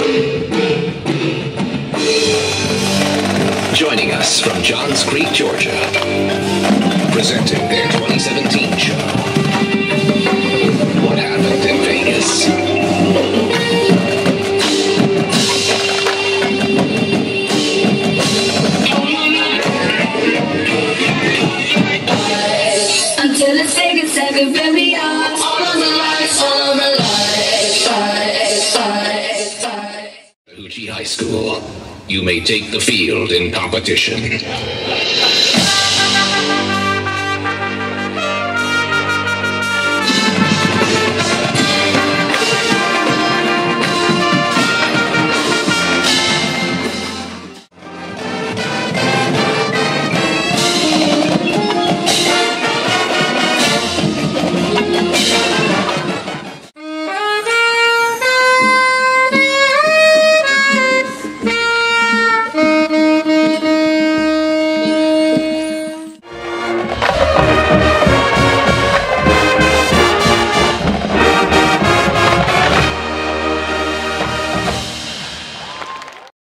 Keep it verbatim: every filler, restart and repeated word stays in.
Joining us from Johns Creek, Georgia, presenting their twenty seventeen show, What Happened in Vegas. Until it's Vegas, every really are. All of the lights, all of the lights, lights, lights, lights. Hoochie High School, you may take the field in competition.